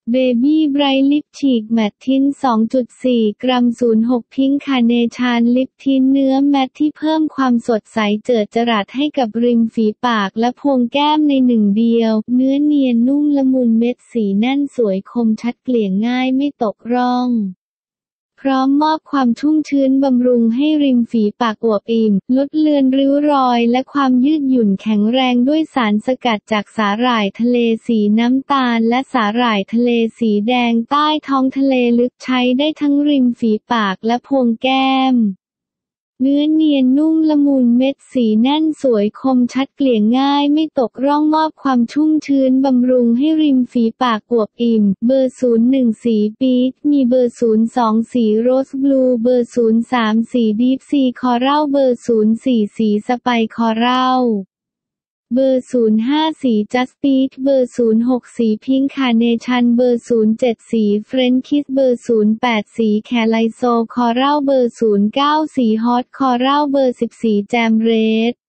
เบบี้ไบรท์ลิปฉีกแมตต์ทิน 2.4 กรัม 06 พิงค์คาร์เนชันลิปทินเนื้อแมตต์ที่เพิ่มความสดใสเจิดจรัสให้กับริมฝีปากและโพรงแก้มในหนึ่งเดียวเนื้อเนียนนุ่มละมุนเม็ดสีแน่นสวยคมชัดเกลี่ยง่ายไม่ตกร่องพร้อมมอบความชุ่มชื้นบำรุงให้ริมฝีปากอวบอิ่มลดเลือนริ้วรอยและความยืดหยุ่นแข็งแรงด้วยสารสกัดจากสาหร่ายทะเลสีน้ำตาลและสาหร่ายทะเลสีแดงใต้ท้องทะเลลึกใช้ได้ทั้งริมฝีปากและโพรงแก้มเนื้อเนียนนุ่มละมุนเม็ดสีแน่นสวยคมชัดเกลี่ยง่ายไม่ตกร่องมอบความชุ่มชื้นบำรุงให้ริมฝีปากอวบอิ่มเบอร์ 01 สีปีชมีเบอร์ 02 สีโรสบลูเบอร์ 03 สีดีฟซีคอรัลเบอร์ 04 สีสไปคอรัลเบอร์ 05 สีจัสปีชเบอร์ 06 สีพิงค์คาร์เนชันเบอร์ 07 สีเฟรนช์คิสเบอร์ 08 สีแคไลโซคอรัลเบอร์ 09 สีฮอตคอรัลเบอร์ 14 แจมเรด